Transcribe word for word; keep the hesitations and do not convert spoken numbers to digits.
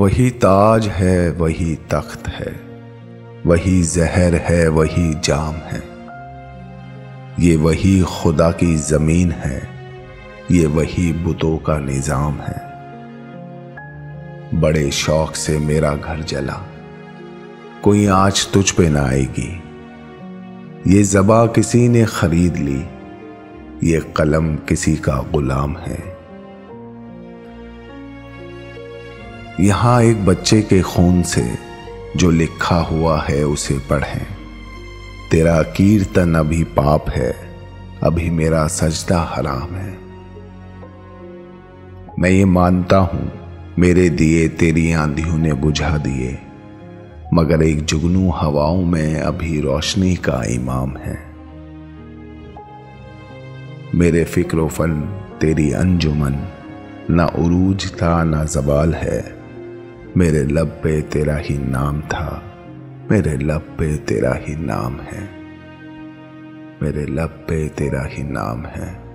वही ताज है, वही तख्त है, वही जहर है, वही जाम है। ये वही खुदा की जमीन है, ये वही बुतों का निजाम है। बड़े शौक से मेरा घर जला, कोई आँच तुझ पे ना आएगी। ये ज़बा किसी ने खरीद ली, ये कलम किसी का गुलाम है। यहां एक बच्चे के खून से जो लिखा हुआ है उसे पढ़ें। तेरा कीर्तन अभी पाप है, अभी मेरा सजदा हराम है। मैं ये मानता हूं मेरे दिए तेरी आंधियों ने बुझा दिए, मगर एक जुगनू हवाओं में अभी रोशनी का इमाम है। मेरे फिक्र फन तेरी अंजुमन, ना उरूज था ना जवाल है। मेरे लब पे तेरा ही नाम था, मेरे लब पे तेरा ही नाम है, मेरे लब पे तेरा ही नाम है।